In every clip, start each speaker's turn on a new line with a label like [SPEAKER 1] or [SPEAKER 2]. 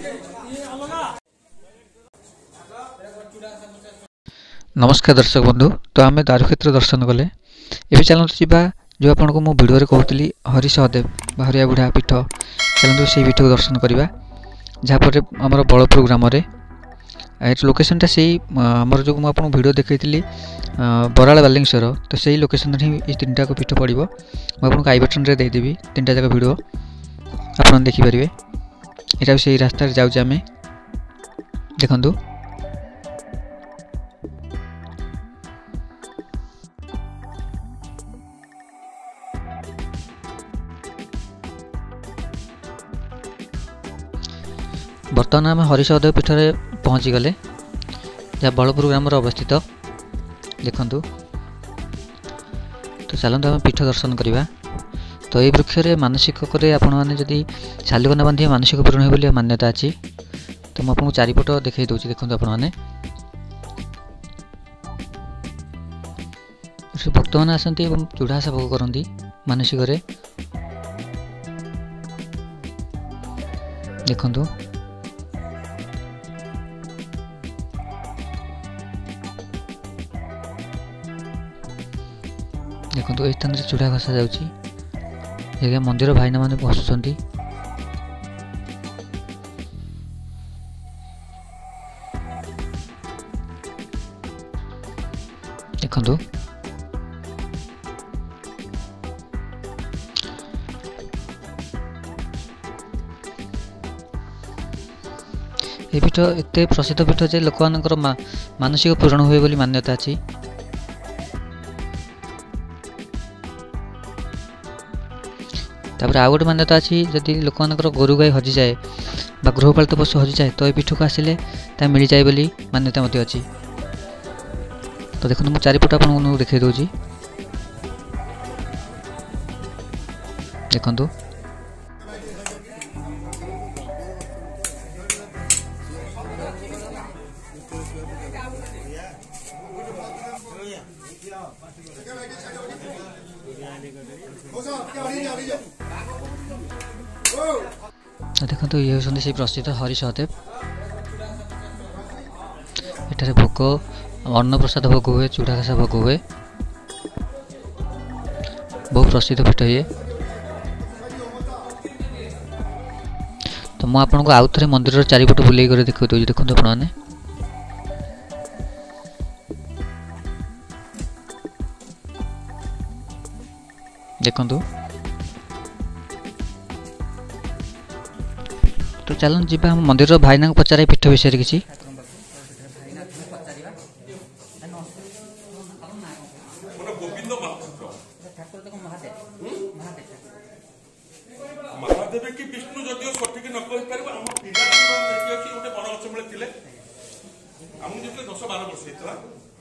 [SPEAKER 1] नमस्कार दर्शक बंधु। तो आम दारुक्षेत्र दर्शन कले एवं चलते जावा जो आपको मो भिडियो कहती हरि सहदेव हरिया बुढ़ा पीठ चलते से पीठ को दर्शन करवा जहाँपर आम बलपुर ग्राम लोकेशनटा से आमर जो मुझे भिडियो देखी बराल बालेश्वर तो सही लोकेशन ही तीन टाक पीठ पड़ो मुझे आई बटन में देदेवी तीन टा जाक भिडियो आप देखिपारे। यहाँ भी से रास्ता जाऊँ आम देखु बर्तमान आम हरि सहदेव पीठ में पहुँची गले जहाँ बलपुर ग्राम अवस्थित देखु। तो चलते आम पीठ दर्शन करवा। तो ये वृक्ष मानसिक आपड़ी शालिकना बांधे मानसिक पूरण हो मान्यता अच्छी। तो मुझे चारिपट देखा दूसरी देखो आपने भक्त मैंने आसती चूड़ासा भोग करती मानसिक देखु। देखो ये स्थान चूड़ा घसा जा मंदिर भाईना मैंने बसुंट देखु। ये पीठ एत प्रसिद्ध पीठ जे लोक मानसिक पूरण हुए बोली मान्यता अच्छी। तापर आउ गोटे मान्यता अच्छी जदि लोक गोरु गाय हजि जाए गृहपालित पशु हजि जाए तो ये पीठ को आसिले मिल जाए बोली मान्यता मत अच्छी। तो देखो मुझे चारिपट आपको देखा दूसरी देखु। देखो तो ये होती से प्रसिद्ध हरि सहदेव एठारे भोग अन्न प्रसाद भोग हुए चूड़ा घासा भोग हुए बहुत प्रसिद्ध पीठ ये। तो मुझे आपको आउ थे मंदिर चारिपट बुले देखा दूसरी देखो आपने देखु। तो चलन जी मंदिर भाईना को पचारे पीठ विषय किसी
[SPEAKER 2] महादेव कि विष्णु जदिव सठिक न कहि पारे हम पिला देखि गोटे बड़ अचमले थिले हम जेते 10-12 वर्ष हेतला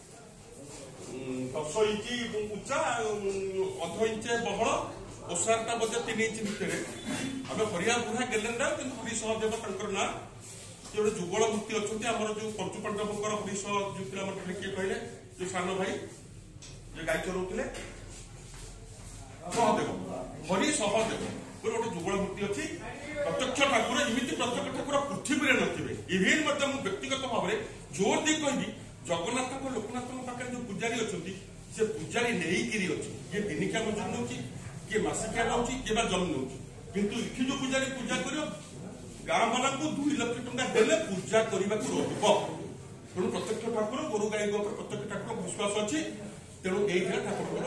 [SPEAKER 2] 10 इंच उच्चा 1/2 इंच बहळ ओसारटा बजे 3 इंच भितर आम हरिया बुढ़ा गेलेंडा कि हरि सहदेव तंकर ना जो जुगल मूर्ति अच्छा आम जो पंचुपांडवर हरि सहदेव किए कहले जो सान भाई जो गाय चलाउले सहदेव हरि सहदेव गोटे जुगल मूर्ति अच्छी प्रत्यक्ष ठाकुर एमती प्रत्यक्ष ठाकुर पृथ्वी में नथिबे इवेन व्यक्तिगत भाव में जोर दे कहबी जगन्नाथ लोकनाथ पाखे जो पूजारी अच्छा से पूजारी नहीं अच्छी ये दिनिका मजूर नौ किए मसिकिया नौ किए जन्म नौ किंतु इठी जो पूजारी पूजा कर गाँ वाला 2 लाख टंका देले पूजा करने को रहा तेणु प्रत्यक्ष ठाकुर गोरु गाई प्रत्यक्ष ठाकुर विश्वास अच्छी तेणु यही ठाकुर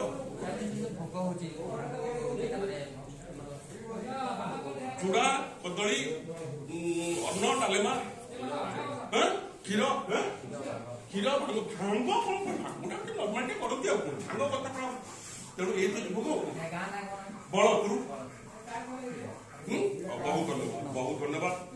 [SPEAKER 2] चूड़ा कदली अन्न डालेमा क्षीर क्षीर भांग भांग नर्माल करती भांग कथा तेणु ये भोग बलपुर बहुत धन्यवाद।